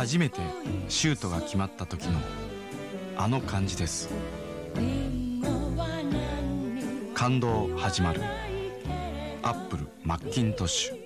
初めてシュートが決まった時のあの感じです。感動始まる。アップルマッキントッシュ。